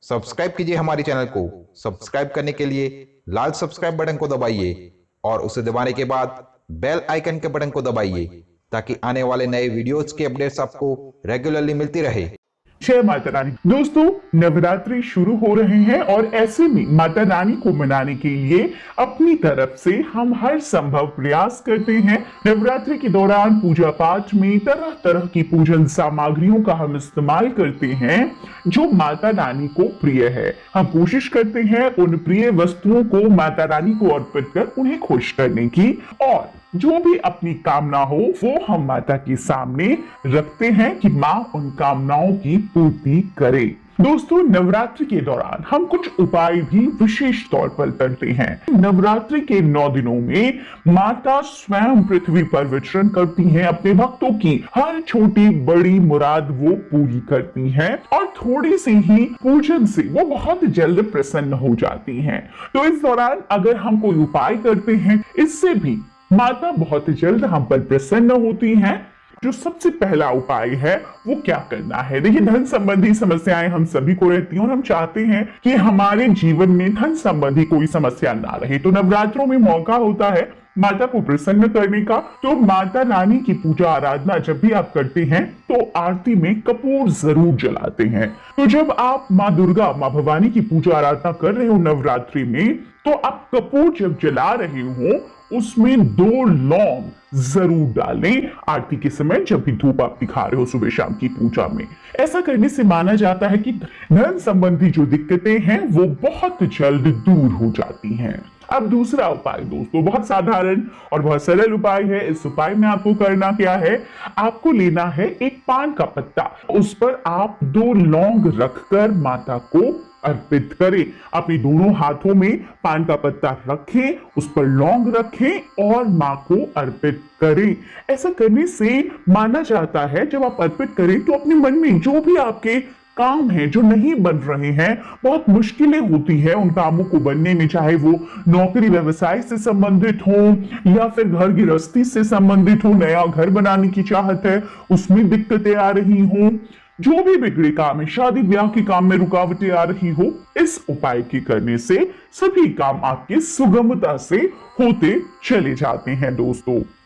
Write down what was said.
Subscribe कीजिए हमारे channel को। सब्सक्राइब करने के लिए लाल सब्सक्राइब बटन को दबाइए और उसे दबाने के बाद बेल आइकन के बटन को दबाइए ताकि आने वाले नए वीडियोस के अपडेट्स आपको रेगुलरली मिलती रहे। जय माता रानी। दोस्तों, नवरात्रि शुरू हो रहे हैं और ऐसे में माता रानी को मनाने के लिए अपनी तरफ से हम हर संभव प्रयास करते हैं। नवरात्रि के दौरान पूजा पाठ में तरह तरह की पूजन सामग्रियों का हम इस्तेमाल करते हैं जो माता रानी को प्रिय है। हम कोशिश करते हैं उन प्रिय वस्तुओं को माता रानी को अर्पित कर उन्हें खुश करने की, और जो भी अपनी कामना हो वो हम माता के सामने रखते हैं कि मां उन कामनाओं की पूर्ति करे। दोस्तों, नवरात्रि के दौरान हम कुछ उपाय भी विशेष तौर पर करते हैं। नवरात्रि के 9 दिनों में माता स्वयं पृथ्वी पर विचरण करती हैं, अपने भक्तों की हर छोटी बड़ी मुराद वो पूरी करती हैं और थोड़ी सी ही पूजन से वो बहुत जल्द प्रसन्न हो जाती हैं। तो इस दौरान अगर हम कोई उपाय करते हैं, इससे भी माता बहुत जल्द हम पर प्रसन्न होती हैं। जो सबसे पहला उपाय है वो क्या करना है? देखिए, धन संबंधी समस्याएं हम सभी को रहती हैं और हम चाहते हैं कि हमारे जीवन में धन संबंधी कोई समस्या ना रहे। तो नवरात्रों में मौका होता है माता को प्रसन्न करने का। तो माता रानी की पूजा आराधना जब भी आप करते हैं तो आरती में कपूर जरूर जलाते हैं। तो जब आप माँ दुर्गा, माँ भवानी की पूजा आराधना कर रहे हो नवरात्रि में, तो आप कपूर जब जला रहे हो उसमें 2 लौंग जरूर डालें आरती के समय, जब भी धूप आप दिखा रहे हो सुबह शाम की पूजा में। ऐसा करने से माना जाता है कि धन संबंधी जो दिक्कतें हैं वो बहुत जल्द दूर हो जाती हैं। अब दूसरा उपाय दोस्तों बहुत साधारण और बहुत सरल उपाय है। इस उपाय में आपको करना क्या है? आपको लेना है एक पान का पत्ता, उस पर आप 2 लौंग रखकर माता को अर्पित करें। अपने दोनों हाथों में पान का पत्ता रखें, उस पर लौंग रखें और मां को अर्पित करें। ऐसा करने से माना जाता है जब आप अर्पित करें तो अपने मन में जो भी आपके काम हैं जो नहीं बन रहे हैं, बहुत मुश्किलें होती है उन कामों को बनने में, चाहे वो नौकरी व्यवसाय से संबंधित हो या फिर घर गृहस्थी से संबंधित हो, नया घर बनाने की चाहत है उसमें दिक्कतें आ रही हो, जो भी बिगड़े काम है, शादी ब्याह के काम में रुकावटें आ रही हो, इस उपाय के करने से सभी काम आपके सुगमता से होते चले जाते हैं दोस्तों।